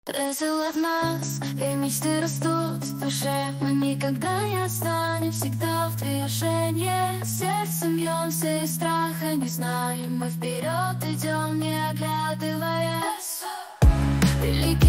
Весело в нас, и мечты растут в душе. Мы никогда не останем, всегда в движении. Сердцем бьемся и страха не знаем. Мы вперед идем, не оглядываясь. Великий